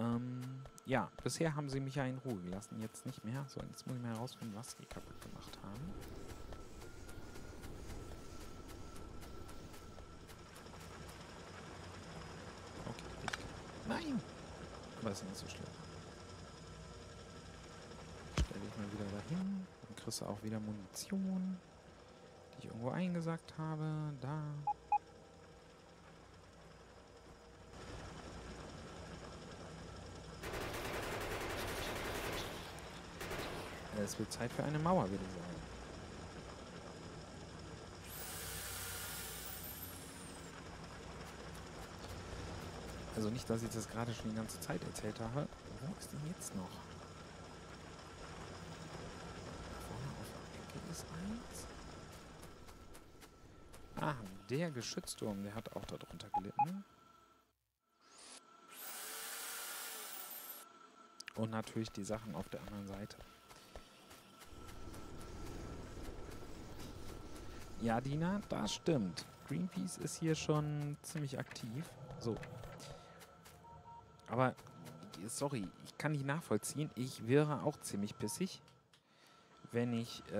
Ja, bisher haben sie mich ja in Ruhe gelassen, jetzt nicht mehr. So, jetzt muss ich mal herausfinden, was sie kaputt gemacht haben. Okay, nein! Aber ist ja nicht so schlimm. Stelle ich mal wieder dahin. Dann kriegst du auch wieder Munition, die ich irgendwo eingesackt habe. Da. Es wird Zeit für eine Mauer, würde ich sagen. Also nicht, dass ich das gerade schon die ganze Zeit erzählt habe. Wo ist denn jetzt noch? Vorne auf der Ecke ist eins. Ah, der Geschützturm, der hat auch darunter gelitten. Und natürlich die Sachen auf der anderen Seite. Ja, Dina, das stimmt. Greenpeace ist hier schon ziemlich aktiv. So. Aber, sorry, ich kann nicht nachvollziehen. Ich wäre auch ziemlich pissig, wenn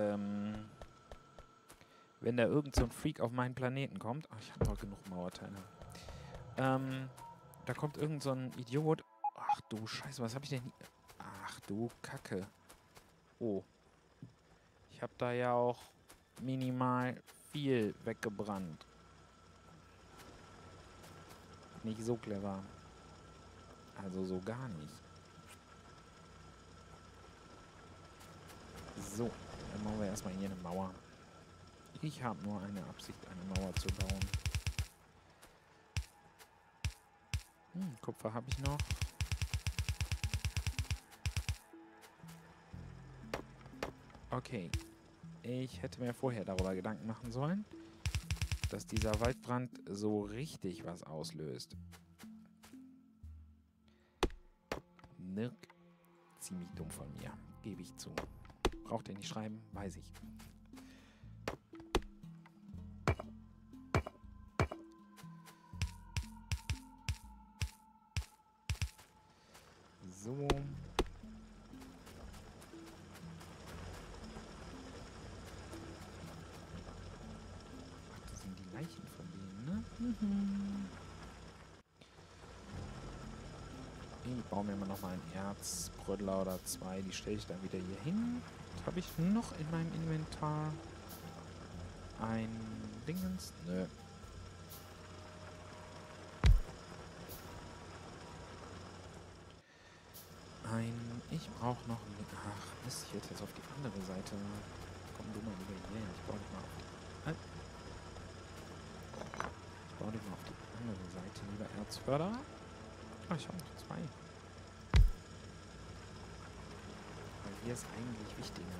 wenn da irgend so ein Freak auf meinen Planeten kommt. Ach, ich habe noch genug Mauerteile. Da kommt irgend so ein Idiot. Ach du Scheiße, was habe ich denn hier? Ach du Kacke. Oh. Ich habe da ja auch minimal viel weggebrannt. Nicht so clever. Also so gar nicht. So, dann machen wir erstmal hier eine Mauer. Ich habe nur eine Absicht, eine Mauer zu bauen. Kupfer habe ich noch. Okay. Ich hätte mir vorher darüber Gedanken machen sollen, dass dieser Waldbrand so richtig was auslöst. Nirk. Ziemlich dumm von mir. Gebe ich zu. Braucht ihr nicht schreiben? Weiß ich. So. Ach, das sind die Leichen von denen, ne? Ich baue mir mal nochmal einen Erzbrödler oder zwei. Die stelle ich dann wieder hier hin. Was habe ich noch in meinem Inventar? Ein Dingens? Nö. Ich brauche noch ein... Ach, Mist, ich hätte jetzt auf die andere Seite... Komm du mal wieder hier hin. Ich baue dich mal auf die... Halt. Ich baue dich mal auf die andere Seite, lieber Erzförderer. Ah, ich habe noch zwei. Weil hier ist eigentlich wichtiger.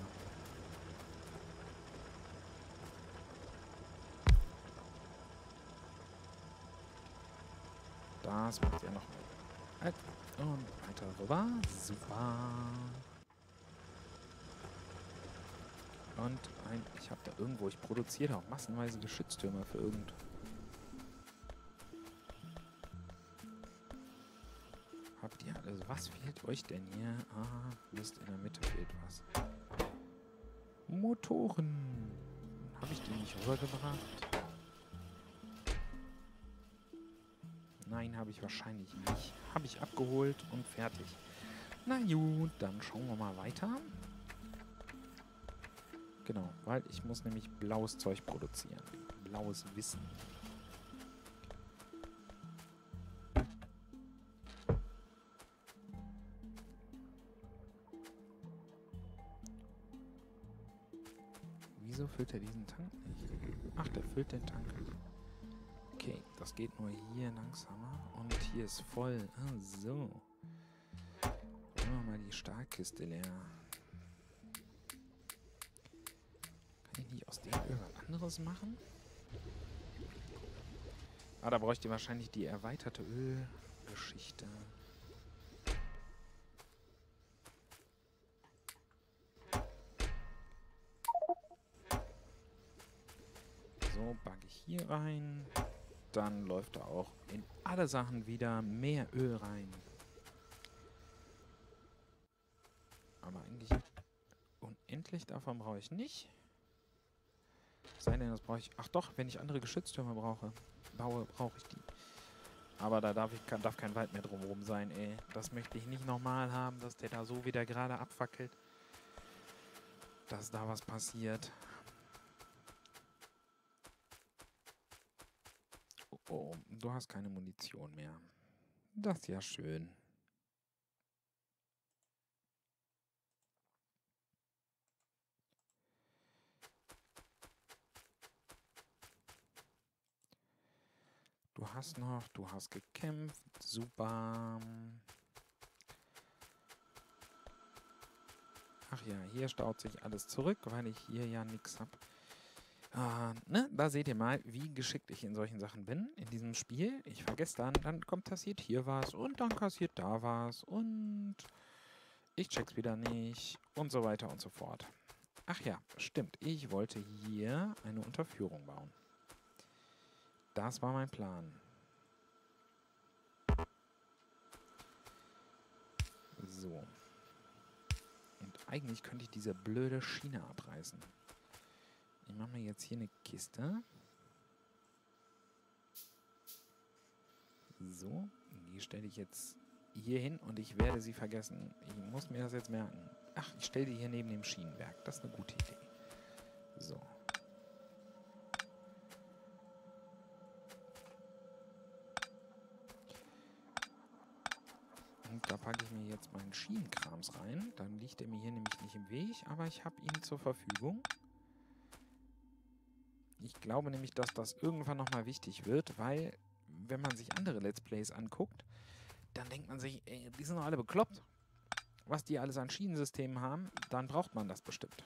Das macht ja noch... Halt. Und weiter rüber. Super. Und ich habe da irgendwo, ich produziere auch massenweise Geschütztürme für irgend. Habt ihr alles? Was fehlt euch denn hier? Ah, Mist, in der Mitte fehlt was. Motoren. Habe ich die nicht rübergebracht? Nein, habe ich wahrscheinlich nicht. Habe ich abgeholt und fertig. Na gut, dann schauen wir mal weiter. Genau, weil ich muss nämlich blaues Zeug produzieren. Blaues Wissen. Wieso füllt er diesen Tank nicht? Ach, der füllt den Tank. Okay, das geht nur hier langsamer. Und hier ist voll. Ah, so. Machen wir mal die Stahlkiste leer. Kann ich nicht aus dem irgendwas anderes machen? Ah, da bräuchte ich wahrscheinlich die erweiterte Ölgeschichte. So, backe ich hier rein. Dann läuft da auch in alle Sachen wieder mehr Öl rein. Aber eigentlich unendlich davon brauche ich nicht. Sei denn, das brauche ich... Ach doch, wenn ich andere Geschütztürme baue, brauche ich die. Aber da darf kein Wald mehr drumherum sein, ey. Das möchte ich nicht nochmal haben, dass der da so wieder gerade abfackelt. Dass da was passiert. Oh, du hast keine Munition mehr. Das ist ja schön. Du hast gekämpft. Super. Ach ja, hier staut sich alles zurück, weil ich hier ja nichts habe. Da seht ihr mal, wie geschickt ich in solchen Sachen bin, in diesem Spiel. Ich vergesse dann passiert hier was und dann passiert da was und ich check's wieder nicht und so weiter und so fort. Ach ja, stimmt, ich wollte hier eine Unterführung bauen. Das war mein Plan. So. Und eigentlich könnte ich diese blöde Schiene abreißen. Ich mache mir jetzt hier eine Kiste. So, die stelle ich jetzt hier hin und ich werde sie vergessen. Ich muss mir das jetzt merken. Ach, ich stelle die hier neben dem Schienenwerk. Das ist eine gute Idee. So. Und da packe ich mir jetzt meinen Schienenkrams rein. Dann liegt er mir hier nämlich nicht im Weg, aber ich habe ihn zur Verfügung. Ich glaube nämlich, dass das irgendwann nochmal wichtig wird, weil, wenn man sich andere Let's Plays anguckt, dann denkt man sich, ey, die sind doch alle bekloppt. Was die alles an Schienensystemen haben, dann braucht man das bestimmt.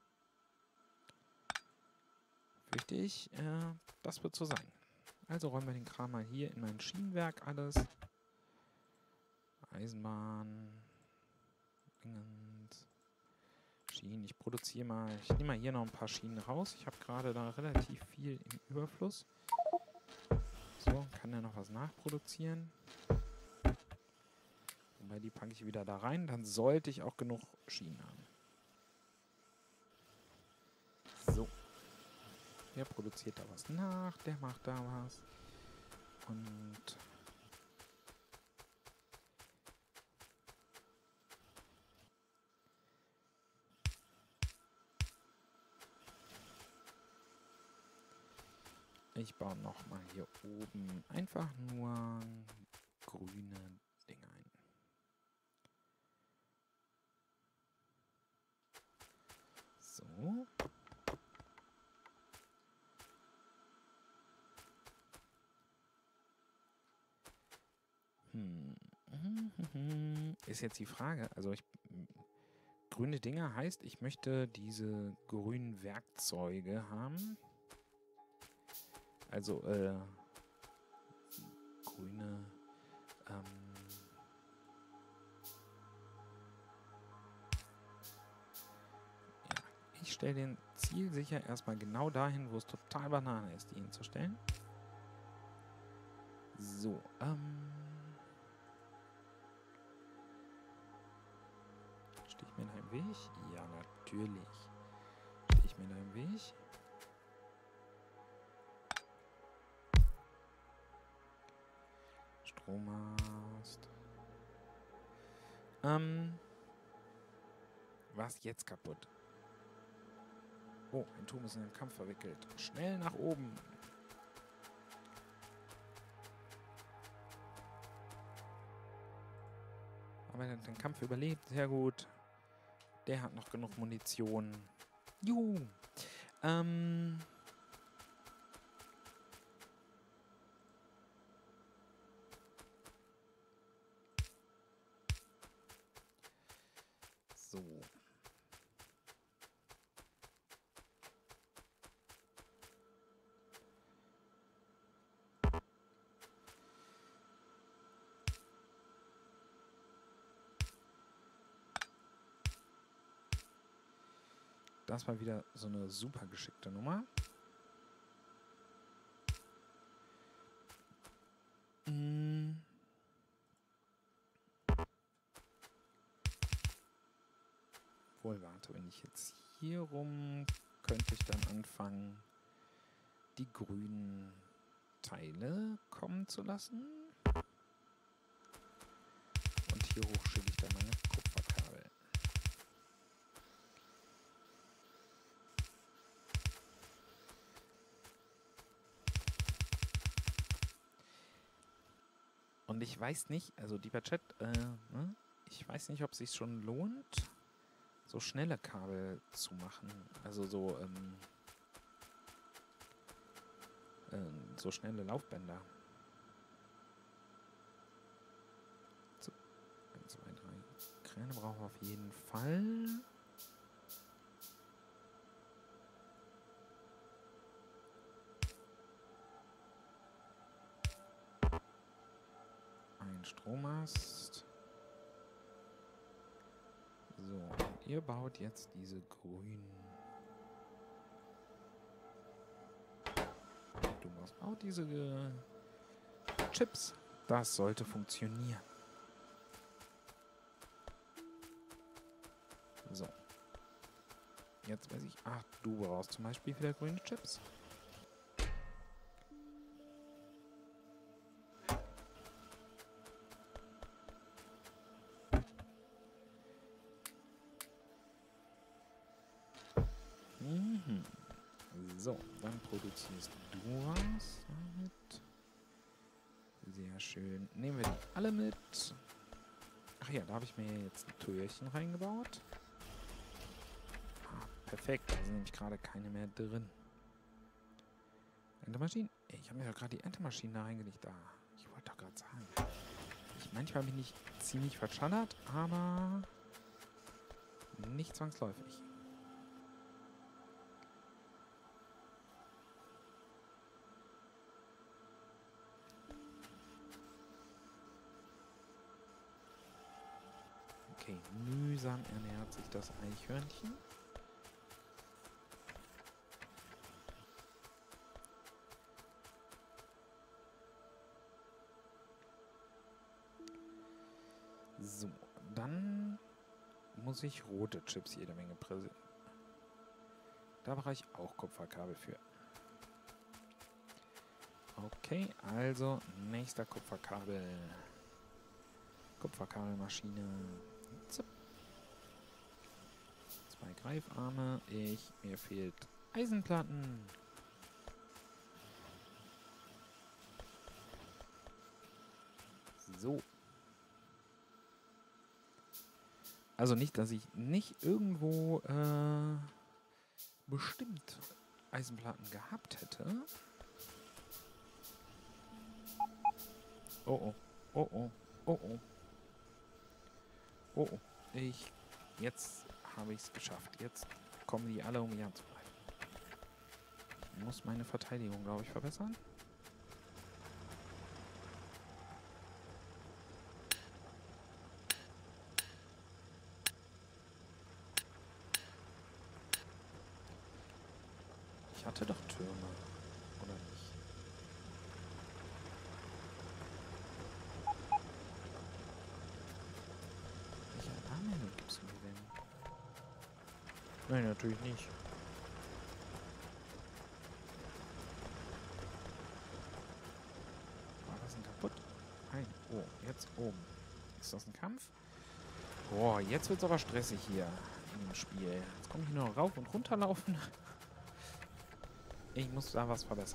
Fürchte ich, das wird so sein. Also räumen wir den Kram mal hier in mein Schienenwerk alles. Eisenbahn. Schienen. Ich produziere mal. Ich nehme mal hier noch ein paar Schienen raus. Ich habe gerade da relativ viel im Überfluss. So, kann er noch was nachproduzieren. Wobei die packe ich wieder da rein. Dann sollte ich auch genug Schienen haben. So. Der produziert da was nach. Der macht da was. Und ich baue nochmal hier oben einfach nur grüne Dinge ein. So. Ist jetzt die Frage, also grüne Dinger heißt, ich möchte diese grünen Werkzeuge haben. Also, grüne, ja, ich stelle den zielsicher erstmal genau dahin, wo es total Banane ist, die hinzustellen. So, stehe ich mir da im Weg? Ja, natürlich. Stehe ich mir da im Weg? Strommast. Was jetzt kaputt? Oh, ein Turm ist in den Kampf verwickelt. Schnell nach oben. Aber er hat den Kampf überlebt. Sehr gut. Der hat noch genug Munition. Juhu. So. Das war wieder so eine super geschickte Nummer. Obwohl, warte, wenn ich jetzt hier rum, könnte ich dann anfangen, die grünen Teile kommen zu lassen. Und hier hoch schicke ich dann meine Kupferkabel. Und ich weiß nicht, also lieber Chat, ne? Ich weiß nicht, ob es sich schon lohnt, so schnelle Kabel zu machen. Also so, so schnelle Laufbänder. So, 1, 2, 3. Kräne brauchen wir auf jeden Fall. Ein Strommast. So, und ihr baut jetzt diese grünen. Du baust auch diese Chips. Das sollte funktionieren. So. Jetzt weiß ich, ach, du brauchst zum Beispiel wieder grüne Chips. Mhm. So, dann produzierst du was damit. Sehr schön. Nehmen wir die alle mit. Ach ja, da habe ich mir jetzt ein Türchen reingebaut. Ah, perfekt, da sind nämlich gerade keine mehr drin. Ernte-Maschinen? Ich habe mir ja gerade die Ernte-Maschinen da reingelegt. Da. Ich wollte doch gerade sagen. Manchmal bin ich ziemlich verschallert, aber nicht zwangsläufig. Okay, mühsam ernährt sich das Eichhörnchen. So, dann muss ich rote Chips jede Menge präsentieren. Da brauche ich auch Kupferkabel für. Okay, also nächster Kupferkabel. Kupferkabelmaschine. Zip. 2 Greifarme. Mir fehlt Eisenplatten. So. Also nicht, dass ich nicht irgendwo bestimmt Eisenplatten gehabt hätte. Oh oh. Oh oh. Oh oh. Oh oh. Jetzt habe ich es geschafft. Jetzt kommen die alle, um mich anzugreifen. Ich muss meine Verteidigung, glaube ich, verbessern. Ich hatte doch Türme, oder nicht? Welche Arme gibst du mir denn? Nein, natürlich nicht. War das ein kaputt? Nein. Oh, jetzt oben. Ist das ein Kampf? Boah, jetzt wird es aber stressig hier im Spiel. Jetzt komme ich nur noch rauf und runter laufen. Ich muss da was verbessern.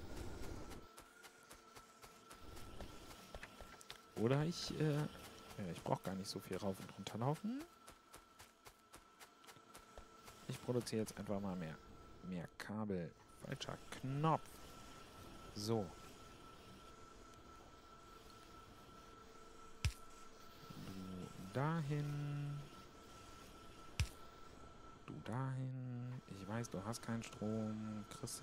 Oder ich brauche gar nicht so viel rauf und runter laufen. Ich produziere jetzt einfach mal mehr Kabel. Falscher Knopf. So. Du dahin. Du dahin. Ich weiß, du hast keinen Strom. Chrisse.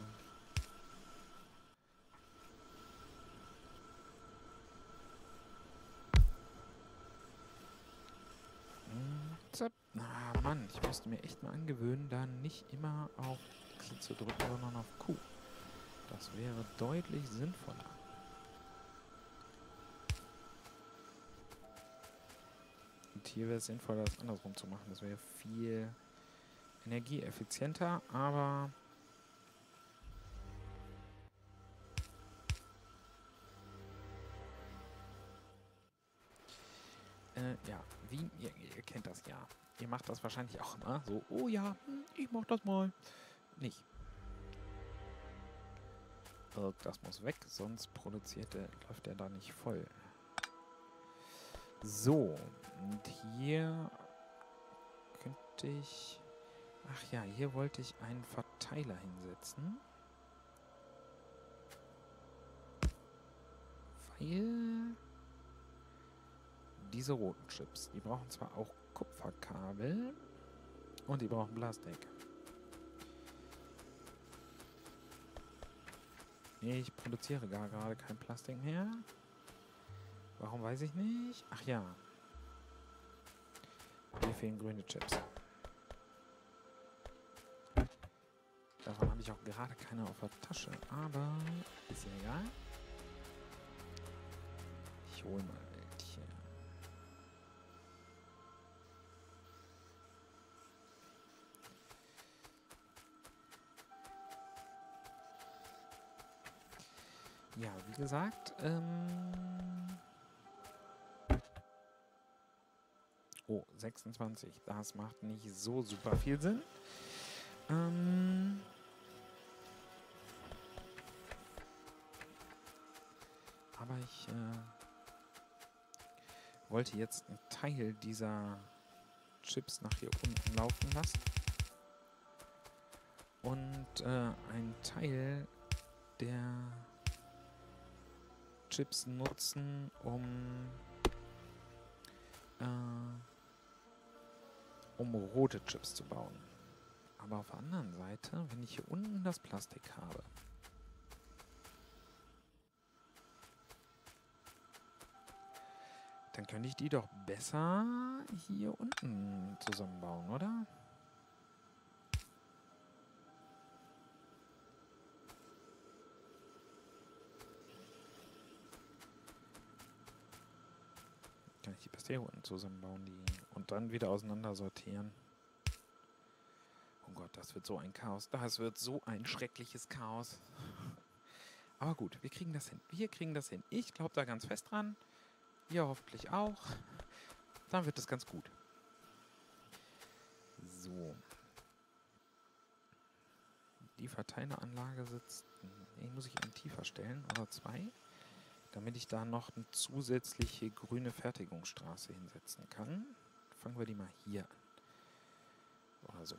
Zap. Ah, Mann, ich müsste mir echt mal angewöhnen, da nicht immer auf X zu drücken, sondern auf Q. Das wäre deutlich sinnvoller. Und hier wäre es sinnvoller, das andersrum zu machen. Das wäre viel energieeffizienter, aber ja, wie, ihr kennt das ja. Ihr macht das wahrscheinlich auch immer so, oh ja, ich mach das mal. Nicht. Das muss weg, sonst läuft er da nicht voll. So, und hier könnte ich... Ach ja, hier wollte ich einen Verteiler hinsetzen. Weil diese roten Chips, die brauchen zwar auch Kupferkabel und die brauchen Plastik. Ich produziere gar gerade kein Plastik mehr. Warum, weiß ich nicht. Ach ja. Mir fehlen grüne Chips. Davon habe ich auch gerade keine auf der Tasche. Aber ist ja egal. Ich hole mal welche. Ja, wie gesagt, oh, 26. Das macht nicht so super viel Sinn. Aber ich wollte jetzt einen Teil dieser Chips nach hier unten laufen lassen. Und einen Teil der Chips nutzen, um rote Chips zu bauen. Aber auf der anderen Seite, wenn ich hier unten das Plastik habe, dann könnte ich die doch besser hier unten zusammenbauen, oder? Kann ich die besser hier unten zusammenbauen und dann wieder auseinander sortieren. Oh Gott, das wird so ein Chaos. Das wird so ein schreckliches Chaos. Aber gut, wir kriegen das hin. Wir kriegen das hin. Ich glaube da ganz fest dran. Ihr hoffentlich auch. Dann wird das ganz gut. So. Die Verteileranlage sitzt... Nee, muss ich einen tiefer stellen oder zwei, damit ich da noch eine zusätzliche grüne Fertigungsstraße hinsetzen kann. Fangen wir die mal hier an. Oder so.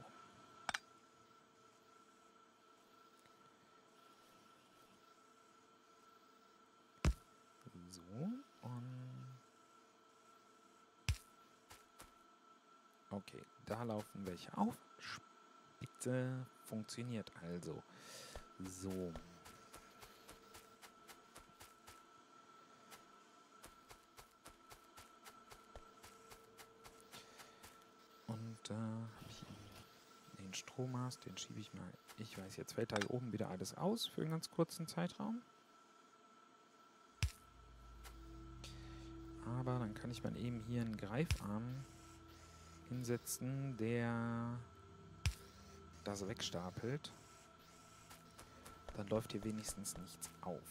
So, und... Okay, da laufen welche auf. Spitze, funktioniert also. So. Und den Strommast, den schiebe ich mal. Ich weiß, jetzt fällt da oben wieder alles aus für einen ganz kurzen Zeitraum. Aber dann kann ich mal eben hier einen Greifarm hinsetzen, der das wegstapelt. Dann läuft hier wenigstens nichts auf.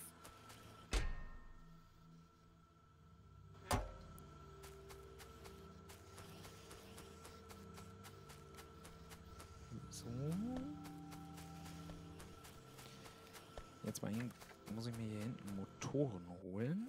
So. Jetzt mal hin, muss ich mir hier hinten Motoren holen.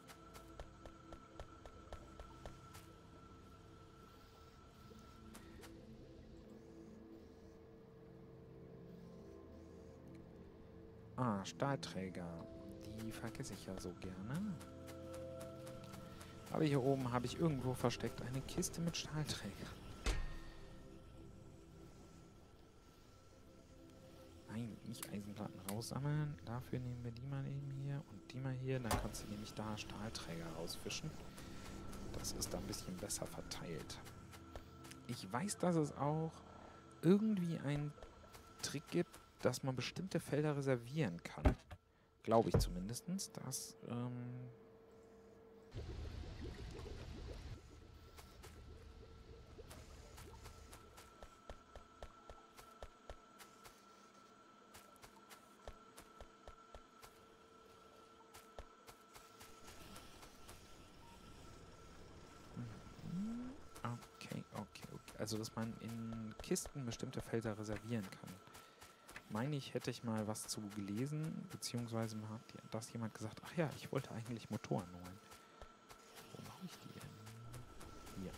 Ah, Stahlträger. Die vergesse ich ja so gerne. Aber hier oben habe ich irgendwo versteckt eine Kiste mit Stahlträgern. Nein, nicht Eisenplatten raussammeln. Dafür nehmen wir die mal eben hier und die mal hier. Dann kannst du nämlich da Stahlträger rausfischen. Das ist da ein bisschen besser verteilt. Ich weiß, dass es auch irgendwie einen Trick gibt, dass man bestimmte Felder reservieren kann. Glaube ich zumindest. Dass, Also, dass man in Kisten bestimmte Felder reservieren kann. Meine ich, hätte ich mal was zu gelesen, beziehungsweise hat das jemand gesagt, ach ja, ich wollte eigentlich Motoren holen. Wo mache ich die denn? Hier.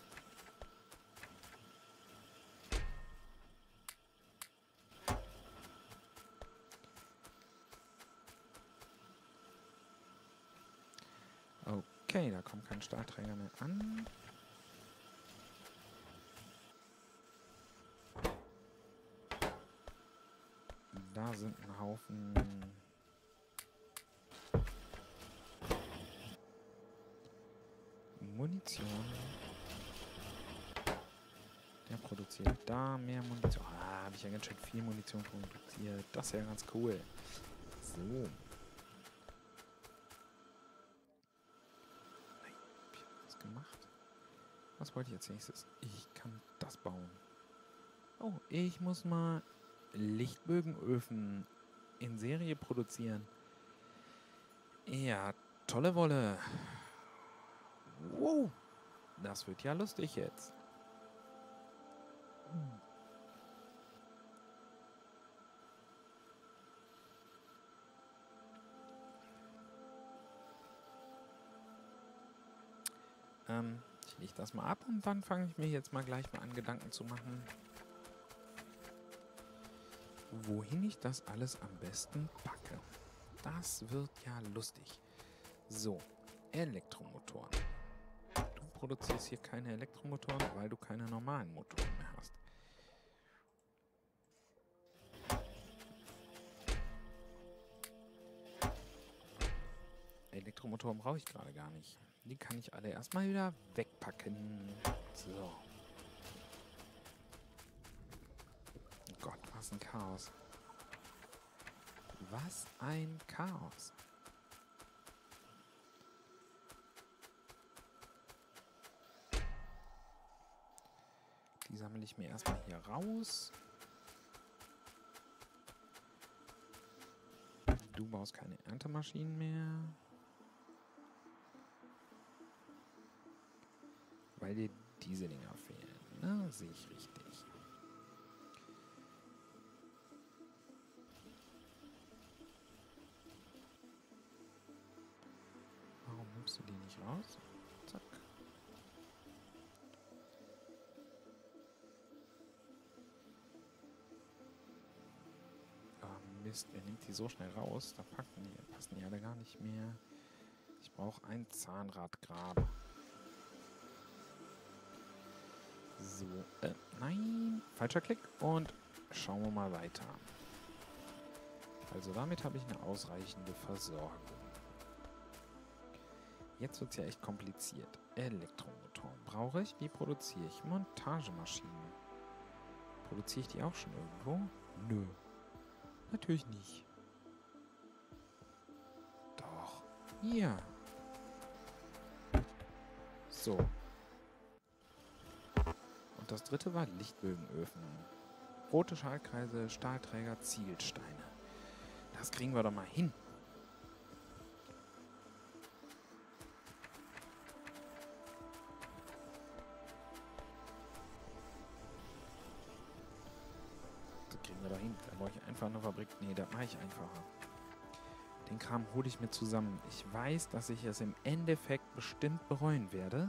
Okay, da kommt kein Stahlträger mehr an. Da sind ein Haufen Munition. Der produziert da mehr Munition. Ah, habe ich ja ganz schön viel Munition produziert. Das ist ja ganz cool. So. Nein, hab ich was gemacht? Was wollte ich als nächstes? Ich kann das bauen. Oh, ich muss mal Lichtbögenöfen in Serie produzieren. Ja, tolle Wolle. Wow, das wird ja lustig jetzt. Ich lege das mal ab und dann fange ich mir jetzt mal gleich mal an, Gedanken zu machen, wohin ich das alles am besten packe. Das wird ja lustig. So, Elektromotoren. Du produzierst hier keine Elektromotoren, weil du keine normalen Motoren mehr hast. Elektromotoren brauche ich gerade gar nicht. Die kann ich alle erstmal wieder wegpacken. So. Oh Gott, was ein Chaos. Was ein Chaos. Die sammle ich mir erstmal hier raus. Du baust keine Erntemaschinen mehr. Weil dir diese Dinger fehlen. Na, sehe ich richtig. Warum nimmst du die nicht raus? Zack. Oh Mist, wer nimmt die so schnell raus? Da passen die alle gar nicht mehr. Ich brauche ein Zahnradgrab. So, nein, falscher Klick und schauen wir mal weiter. Also damit habe ich eine ausreichende Versorgung. Jetzt wird es ja echt kompliziert. Elektromotoren brauche ich. Wie produziere ich? Montagemaschinen. Produziere ich die auch schon irgendwo? Nö. Natürlich nicht. Doch. Hier. So. Und das dritte war Lichtbögenöfen. Rote Schaltkreise, Stahlträger, Ziegelsteine. Das kriegen wir doch mal hin. Das kriegen wir doch hin. Da brauche ich einfach eine Fabrik. Nee, das mache ich einfacher. Den Kram hole ich mir zusammen. Ich weiß, dass ich es im Endeffekt bestimmt bereuen werde.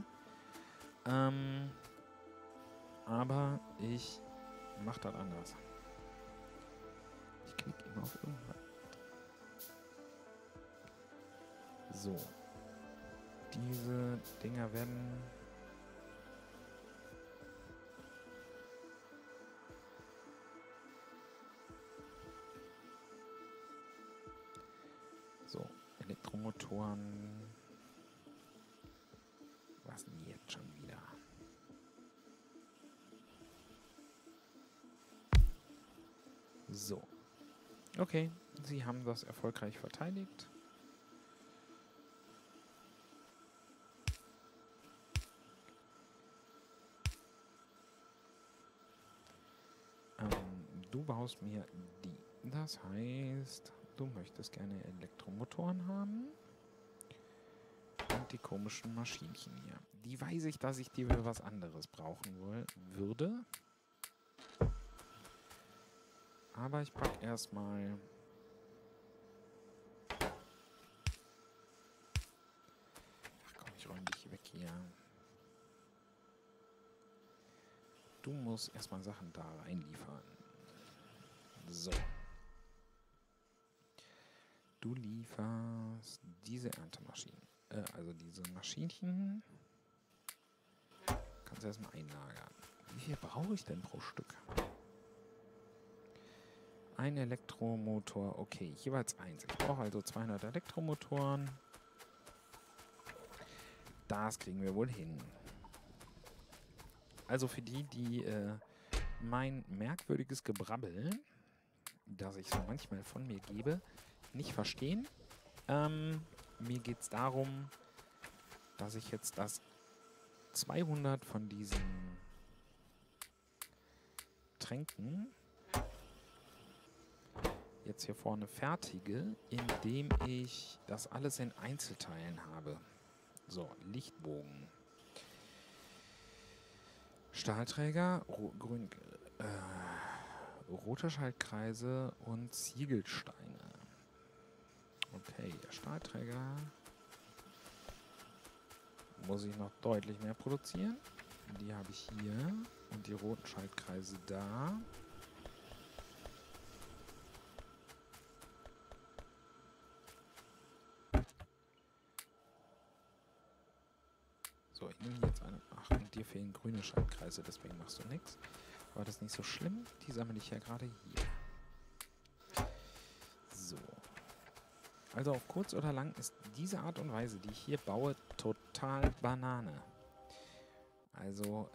Aber ich mache das anders. Ich klicke immer auf irgendwas. So. Diese Dinger werden... So, Elektromotoren... Was denn jetzt schon wieder? So. Okay, sie haben das erfolgreich verteidigt. Du baust mir die. Das heißt, du möchtest gerne Elektromotoren haben. Und die komischen Maschinchen hier. Die weiß ich, dass ich die für was anderes brauchen würde. Aber ich packe erstmal... Ach komm, ich räume dich weg hier. Du musst erstmal Sachen da reinliefern. So. Du lieferst diese Erntemaschinen. Also diese Maschinchen. Kannst du erstmal einlagern. Wie viel brauche ich denn pro Stück? Ein Elektromotor. Okay, jeweils eins. Ich brauche also 200 Elektromotoren. Das kriegen wir wohl hin. Also für die, die mein merkwürdiges Gebrabbel, das ich so manchmal von mir gebe, nicht verstehen. Mir geht es darum, dass ich jetzt das 200 von diesen Tränken jetzt hier vorne fertige, indem ich das alles in Einzelteilen habe. So, Lichtbogen. Stahlträger, rote Schaltkreise und Ziegelsteine. Okay, der Stahlträger muss ich noch deutlich mehr produzieren. Die habe ich hier und die roten Schaltkreise da. So, ich nehme jetzt eine... Ach, und dir fehlen grüne Schaltkreise, deswegen machst du nichts. Aber das ist nicht so schlimm. Die sammle ich ja gerade hier. So. Also auf kurz oder lang ist diese Art und Weise, die ich hier baue, total Banane. Also,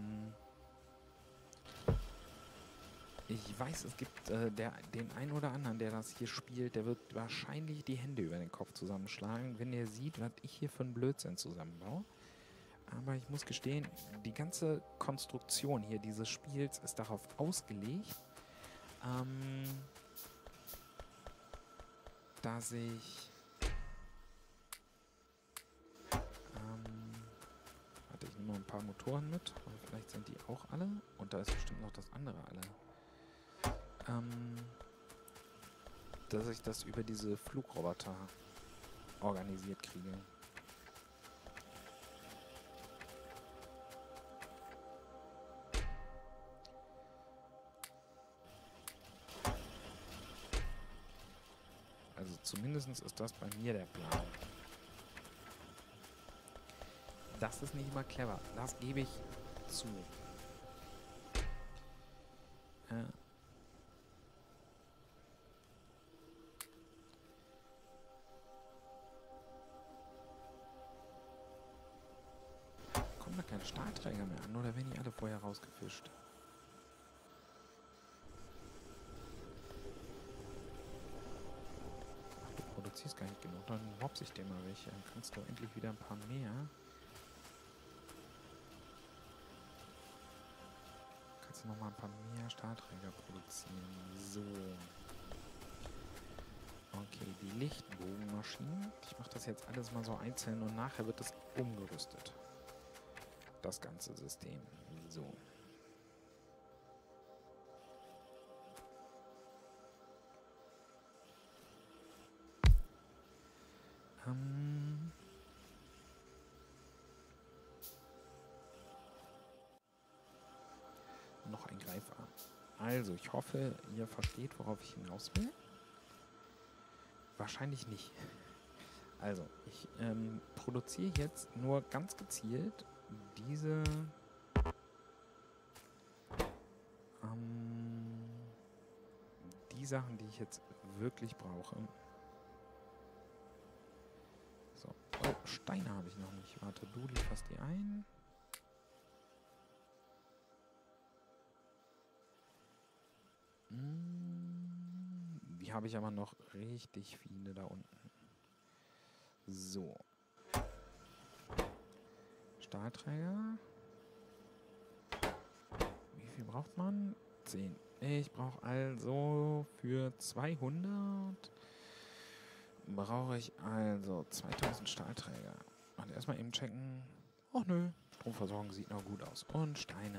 ich weiß, es gibt den einen oder anderen, der das hier spielt, der wird wahrscheinlich die Hände über den Kopf zusammenschlagen, wenn er sieht, was ich hier für einen Blödsinn zusammenbaue. Aber ich muss gestehen, die ganze Konstruktion hier dieses Spiels ist darauf ausgelegt, dass ich... warte, ich nehme mal ein paar Motoren mit. Aber vielleicht sind die auch alle. Und da ist bestimmt noch das andere alle. Dass ich das über diese Flugroboter organisiert kriege. Also zumindest ist das bei mir der Plan. Das ist nicht mal clever. Das gebe ich zu. Kommen da keine Stahlträger mehr an oder werden die alle vorher rausgefischt? Ach, du produzierst gar nicht genug. Dann mobs ich dir mal welche. Dann kannst du endlich wieder ein paar mehr. Noch mal ein paar mehr Stahlträger produzieren. So. Okay, die Lichtbogenmaschinen. Ich mache das jetzt alles mal so einzeln und nachher wird das umgerüstet. Das ganze System. So. Noch ein Greifarm. Also, ich hoffe, ihr versteht, worauf ich hinaus will. Wahrscheinlich nicht. Also, ich produziere jetzt nur ganz gezielt diese die Sachen, die ich jetzt wirklich brauche. So. Oh, Steine habe ich noch nicht. Warte, du lieferst die ein. Die habe ich aber noch richtig viele da unten. So. Stahlträger. Wie viel braucht man? 10. Ich brauche also für 200 brauche ich also 2000 Stahlträger. Und erstmal eben checken. Oh nö, Stromversorgung sieht noch gut aus. Und Steine.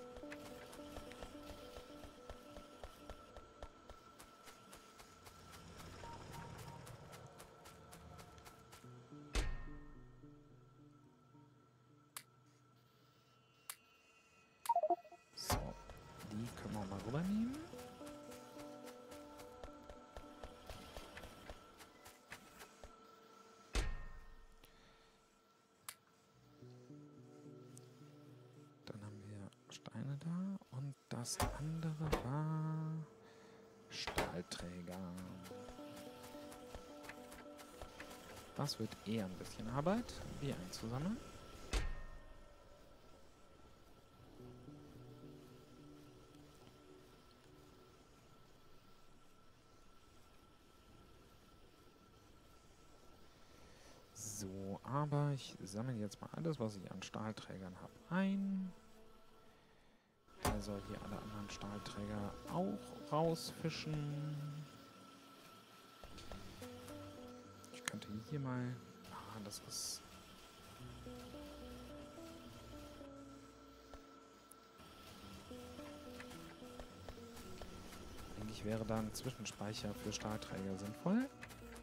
So, die können wir mal rübernehmen. Dann haben wir Steine da und das andere war Stahlträger. Das wird eher ein bisschen Arbeit. Die einzusammeln. So, aber ich sammle jetzt mal alles, was ich an Stahlträgern habe, ein. Der soll hier alle anderen Stahlträger auch rausfischen. Ich könnte hier mal... Ah, das ist... Eigentlich wäre da ein Zwischenspeicher für Stahlträger sinnvoll.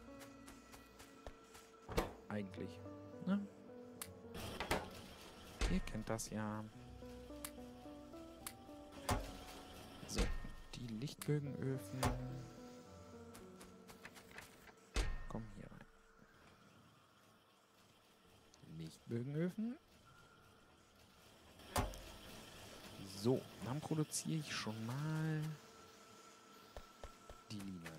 Eigentlich, ne? Ihr kennt das ja. So, die Lichtbögenöfen kommen hier rein. Lichtbögenöfen. So, dann produziere ich schon mal die Linien.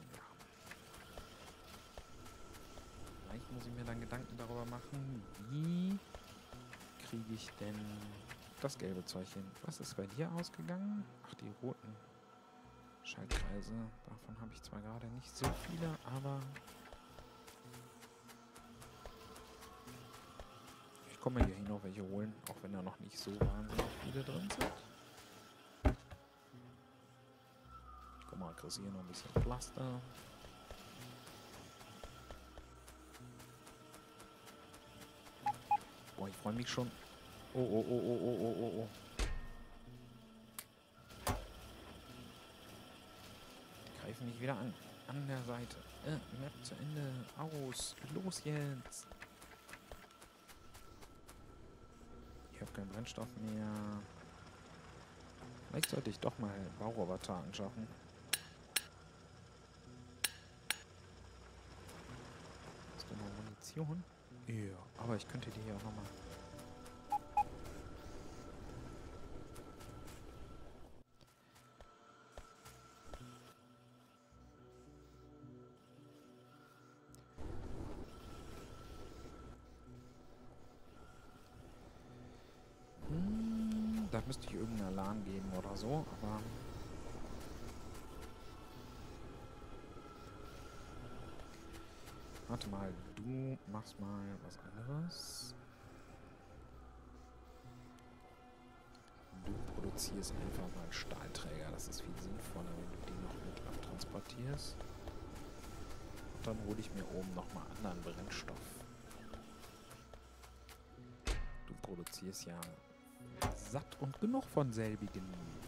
Vielleicht muss ich mir dann Gedanken darüber machen, wie kriege ich denn das gelbe Zeug hin. Was ist bei dir ausgegangen? Ach, die roten Schaltkreise. Davon habe ich zwar gerade nicht so viele, aber ich komme hier noch welche holen, auch wenn da noch nicht so wahnsinnig viele drin sind. Guck mal, kriegst hier noch ein bisschen Pflaster. Boah, ich freue mich schon. Oh, oh, oh, oh, oh, oh, oh, oh. Die greifen mich wieder an. An der Seite. Map zu Ende. Aus. Los jetzt. Ich habe keinen Brennstoff mehr. Vielleicht sollte ich doch mal Bauroboter anschaffen. Hast du noch Munition? Ja, aber ich könnte die hier auch nochmal... Da müsste ich irgendeinen Alarm geben oder so, aber... Warte mal, du machst mal was anderes. Du produzierst einfach mal Stahlträger. Das ist viel sinnvoller, wenn du die noch mit abtransportierst. Und dann hole ich mir oben nochmal anderen Brennstoff. Du produzierst ja satt und genug von selbigen.